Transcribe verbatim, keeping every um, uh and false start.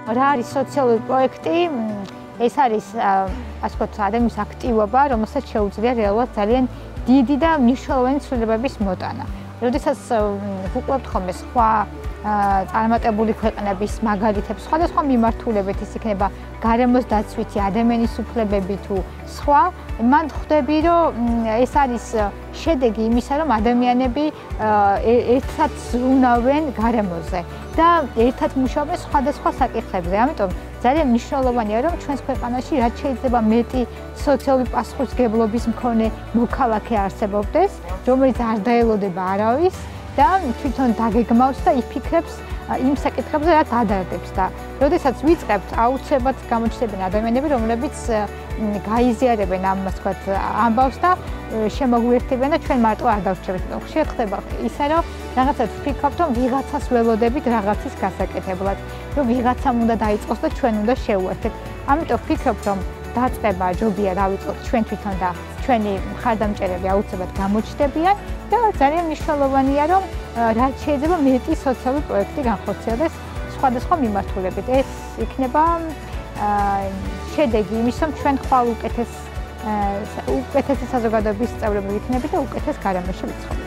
რა არის სოციალური პროექტი? ეს არის ასე ვთქვათ, ადამიანის აქტივობა, რომელსაც შეუძლია რეალურად ძალიან დიდი და მნიშვნელოვანი ცვლილებების მოტანა. როდესაც ვუყურებთ ხოლმე სხვა წარმატებული ქვეყნების მაგალითებს, სხვადასხვა მიმართულებით, ის იქნება გარემოს დაცვითი, ადამიანის უფლებები თუ სხვა, მან ხვდები, რომ ეს არის შედეგი იმისა, რომ ადამიანები ერთად ზრუნავენ გარემოზე და ერთად მუშაობენ სხვადასხვა საკითხებზე. ამიტომ ძალიან მნიშვნელოვანია, რომ ჩვენს ქვეყანაში რაც შეიძლება მეტი სოციალური პასუხისმგებლობის მქონე მოქალაქე არსებობდეს, რომელიც არ დაელოდება არავის და თვითონ დაგეგმავს და იფიქრებს იმ საკითხებზე, რაც ადარდებს და როდესაც ვიწყებთ, აუცილებლად გამოჩნდებიან ადამიანები, რომლებიც გაიზიარებენ ამ ასე ვთქვათ ამბავს და შემოგვიერთებიან და ჩვენ მარტო არ დავრჩებით. ხშირად ხდება ისე, რომ რაღაცას ვფიქრობთ, რომ ვიღაცას ველოდებით რაღაცის გასაკეთებლად, რომ ვიღაცამ უნდა დაიწყოს და ჩვენ უნდა შევუერთდეთ. ამიტომ ვფიქრობ, რომ დაწყება ჯობია დავიწყოთ ჩვენ თვითონ და ჩვენი მხარდამჭერები აუცილებლად გამოჩნდებიან და ძალიან მნიშვნელოვანია, რომ რაც შეიძლება მეტი სოციალური პროექტი განხორციელდეს სხვადასხვა მიმართულებით. ეს იქნება შედეგი იმის, რომ ჩვენ ხვალ უკეთეს უკეთესი საზოგადოების წევრები ვიქნებით და უკეთეს გარემოში ვიცხოვრობთ.